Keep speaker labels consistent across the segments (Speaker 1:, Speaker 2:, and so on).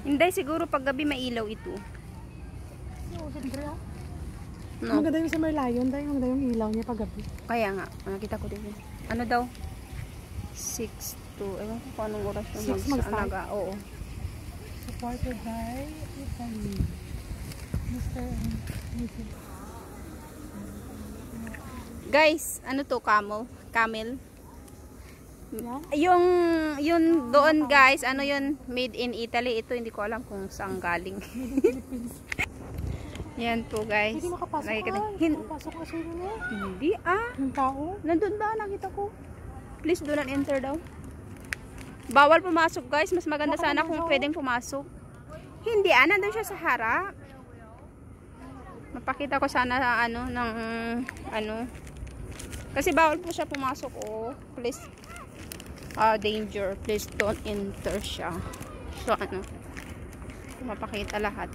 Speaker 1: Hindi, siguro pag gabi may ilaw ito.
Speaker 2: Oo, siyempre ah.
Speaker 1: No.
Speaker 2: Maganda yung sa Merlion, dahil maganda yung ilaw niya pag gabi.
Speaker 1: Kaya nga, nakita ko din. Ano daw? 6 to, ewan ko kung anong oras yung mag-alaga. Oo.
Speaker 2: Supported by Italy. Mr. and Mrs.
Speaker 1: Guys, ano to, camel? Camel?
Speaker 2: Yeah.
Speaker 1: Yung doon guys, ano yun, made in Italy. Ito hindi ko alam kung saan galing. Yan po guys.
Speaker 2: Hindi makapasok makapasok kasi yun eh.
Speaker 1: Hindi
Speaker 2: Yung tao.
Speaker 1: Nandun ba? Nakita ko. Please do not enter daw. Bawal pumasok guys. Mas maganda sana kung pwedeng pumasok. Hindi nandun siya sa harap. Mapakita ko sana ano ng ano. Kasi bawal po siya pumasok. Oh, please. Danger. Please don't enter siya. So ano. Mapakita lahat.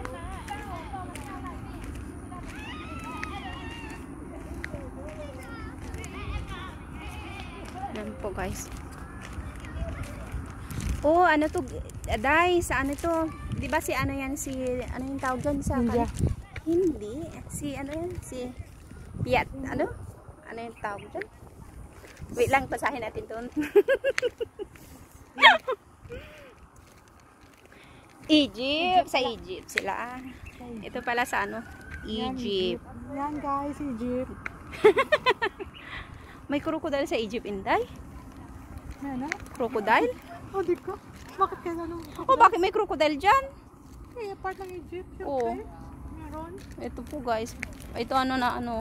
Speaker 1: Yan po guys. Oh, ano to? Day, sa ano to? 'Di ba si ano yan si ano yung tawag diyan sa
Speaker 2: India.
Speaker 1: Hindi. Si ano yan? Si Piat. Ano? Ano yung tawag diyan? Wait lang, basahin natin 'to. Egypt. Sa Egypt sila. Ito pala sa ano? Egypt.
Speaker 2: Yan guys, Egypt.
Speaker 1: May crocodile sa Egypt, Inday?
Speaker 2: Ano?
Speaker 1: Crocodile?
Speaker 2: Oh, di ko. Bakit kaya ano?
Speaker 1: Oh, bakit may crocodile dyan?
Speaker 2: Eh, part ng Egypt.
Speaker 1: Oo.
Speaker 2: Meron.
Speaker 1: Ito po guys. Ito ano na ano.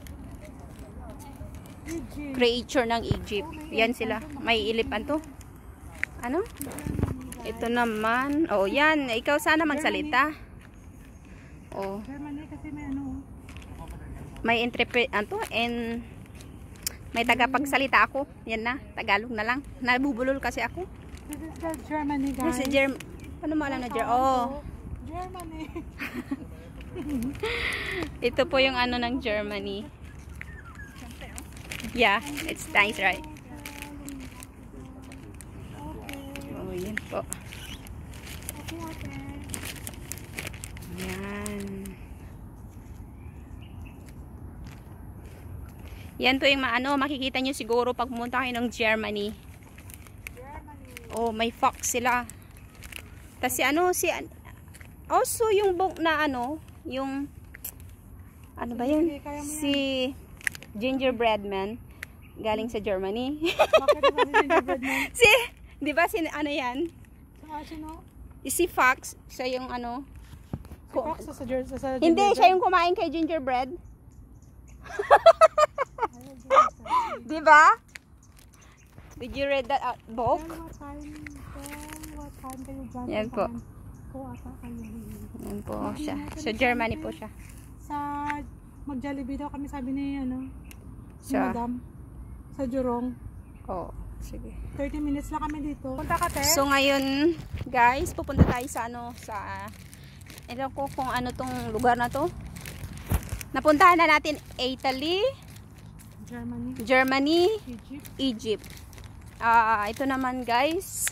Speaker 2: Egypt.
Speaker 1: Creature ng Egypt. Yan sila. May elephant to. Ano? Ito naman. Oh, yan. Ikaw sana magsalita. Oh.
Speaker 2: Germany kasi may ano.
Speaker 1: May interpret ano and may tagapagsalita ako. Yan na. Tagalog na lang. Nabubulol kasi ako.
Speaker 2: This is the Germany guys.
Speaker 1: This is ano mo alam na Oh.
Speaker 2: Germany.
Speaker 1: Ito po yung ano ng Germany. Yeah, it's nice, right? Oh, yan po. Yan. Yan po yung makikita nyo siguro pag pumunta kayo ng Germany. Oh, may fox sila. Tapos also yung book na yung ano ba yun? Si Gingerbread Man galing sa Germany.
Speaker 2: Bakit ba si Gingerbread Man?
Speaker 1: Di ba ano yan?
Speaker 2: Sino?
Speaker 1: Si Fox, siya yung ano.
Speaker 2: Si Fox sa
Speaker 1: Hindi, siya yung kumain kay Gingerbread. Di ba? Did you read that book?
Speaker 2: What time can you jump?
Speaker 1: Yan po. Yan po siya. So Germany po siya.
Speaker 2: Sa mag-Jollibee daw kami, sabi ni si
Speaker 1: Siya.
Speaker 2: Madam sa Jurong.
Speaker 1: Oh, sige.
Speaker 2: 30 minutes lang kami dito. Punta ka, te.
Speaker 1: So ngayon, guys, pupunta tayo sa ewan ko kung ano tong lugar na to. Napuntahan na natin Italy, Germany, Egypt. Ito naman, guys.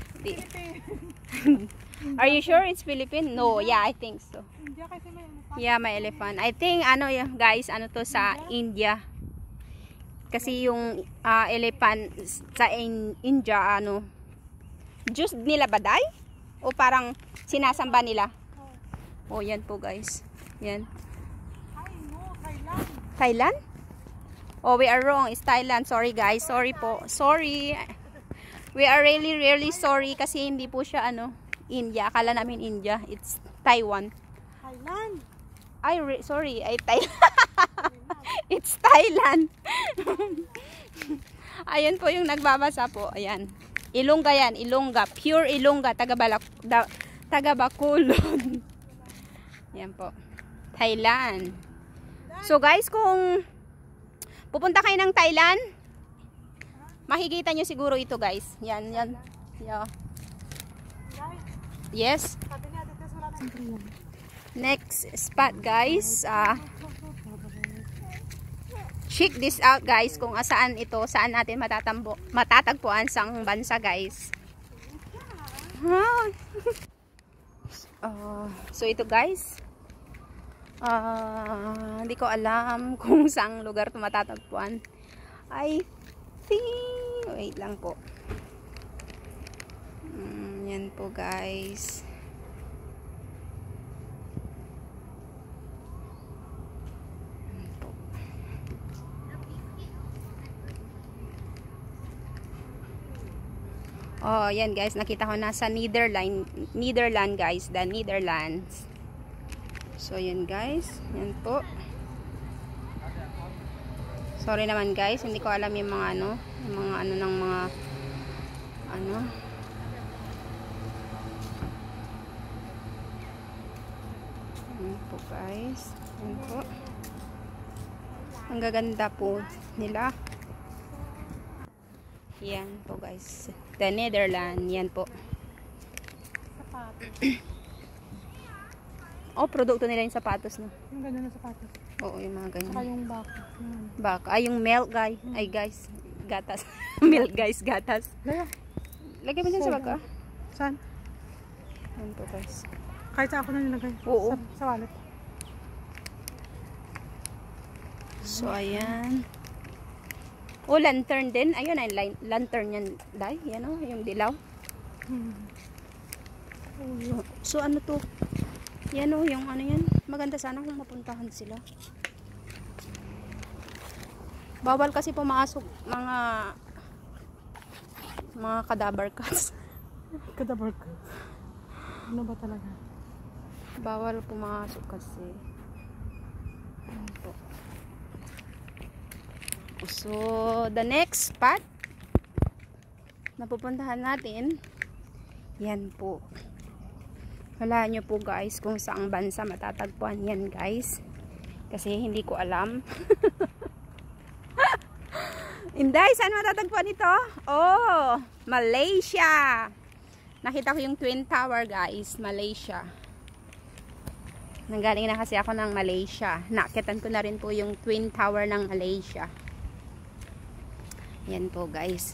Speaker 1: Are you sure it's Philippines? No, yeah, I think so.
Speaker 2: India kasi may elephant.
Speaker 1: Yeah, may elephant. I think guys, to sa India. Kasi yung elephant sa India Diyos nila ba day? O parang sinasamba nila? Oh, yan po guys. Yan.
Speaker 2: Ay, no, Thailand.
Speaker 1: Thailand? Oh, we are wrong. It's Thailand. Sorry guys. Sorry po. Sorry. We are really, really sorry kasi hindi po siya India. Akala namin India. It's Taiwan.
Speaker 2: Thailand.
Speaker 1: Sorry. It's Thailand. Ayan po yung nagbabasa po. Ayan. Ilongga yan. Ilongga. Pure Ilongga. Taga Bacolod. Ayan po. Thailand. So guys, kung pupunta kayo ng Thailand, makikita nyo siguro ito guys. Yan. Yeah. Yes. Next spot guys. Check this out guys kung saan natin matatagpuan sa bansa guys. So ito guys, hindi ko alam kung saang lugar ito matatagpuan. I think, wait lang po. Yan po guys. Yan po. Oh, yan guys, nakita ko nasa Netherlands guys, the Netherlands. So yan guys, yan po. Sorry naman guys, hindi ko alam yung mga ano, ng mga ano. Yan po guys, yan po. Ang gaganda po nila. Yan po guys, the Netherlands, yan po.
Speaker 2: Sapatos.
Speaker 1: Oh, produkto nila yung sapatos no.
Speaker 2: Yung ganda ng sapatos.
Speaker 1: Oo, yung mga ganyan.
Speaker 2: Saka yung baka.
Speaker 1: Baka. Ay, yung milk guy. Ay guys, gatas. Milk guys, gatas. Lagay mo dyan sa baka.
Speaker 2: Saan?
Speaker 1: Yan po guys.
Speaker 2: Kahit sa ako na nilagay.
Speaker 1: Oo.
Speaker 2: Sa wallet.
Speaker 1: So, ayan. Oh, lantern din. Ayun, ay lantern yan. Day, yan o, yung dilaw. So, ano to? Yan o, yung ano yan. Maganda sana kung mapuntahan sila. Bawal kasi pumasok mga cadaver cats.
Speaker 2: Cadaver cats. Ano ba talaga?
Speaker 1: Bawal pumasok kasi. Yan po. So, the next spot na pupuntahan natin, yan po. Wala nyo po guys kung saang bansa matatagpuan yan guys. Kasi hindi ko alam. Inday, saan matatagpuan ito? Oh, Malaysia. Nakita ko yung Twin Tower guys, Malaysia. Nanggaling na kasi ako ng Malaysia. Nakitan ko na rin po yung Twin Tower ng Malaysia. Yan po guys.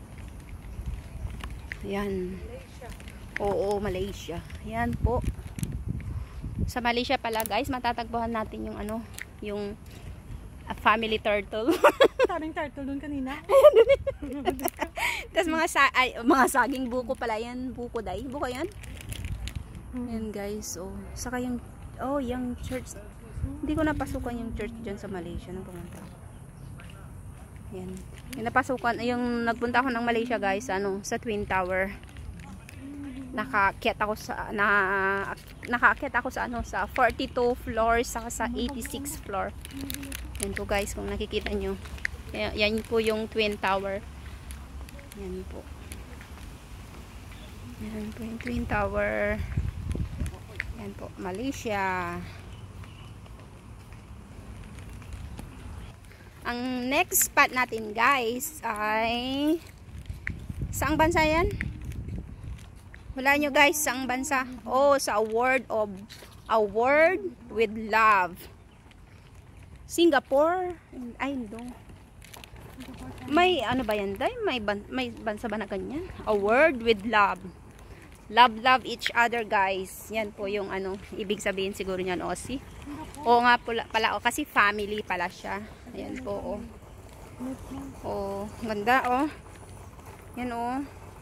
Speaker 1: Yan. Oo, Malaysia. Yan po. Sa Malaysia pala guys, matatagpuan natin yung ano, yung family turtle.
Speaker 2: Daming turtle doon kanina.
Speaker 1: Tapos mga saging buko pala yan. Buko day. Buko yan. Yan guys. Oh, saka yung yung church. Hindi ko napasukan yung church dyan sa Malaysia nung pumunta ako. Yan. Yung napasukan, yung nagpunta ako ng Malaysia guys, ano, sa Twin Tower. Nakaakyat ako sa ano, sa 42 floor sa 86 floor. Yan po guys, kung nakikita nyo. Yan po yung Twin Tower. Yan po. Yan po yung Twin Tower. Yan po, Malaysia. Ang next spot natin guys ay saang bansa yan? Wala nyo guys, saang bansa? Oh, sa Award with Love. Singapore? Ay, no. May ano ba yan? May bansa ba na ganyan? Award with Love. Love each other guys. Yan po yung ano, ibig sabihin siguro niyan, Aussie. Oo nga pala, kasi family pala siya. Ayan po, oh. Oh, ganda, oh. Yan, oh.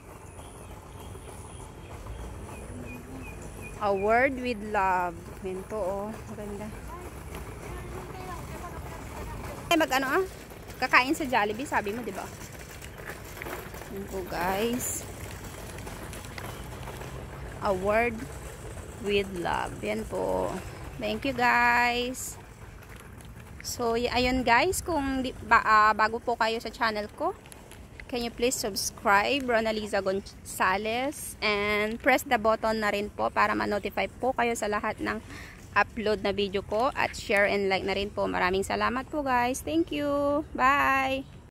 Speaker 1: A word with love. Yan po, oh. Ganda. Mag-ano, kakain sa Jollibee, sabi mo, diba? Yan po, guys. A word with love. Yan po. Thank you, guys. So, ayun guys, kung bago po kayo sa channel ko, can you please subscribe, Ronaliza Gonzales, and press the button na rin po para ma-notify po kayo sa lahat ng upload na video ko, at share and like na rin po. Maraming salamat po guys. Thank you. Bye!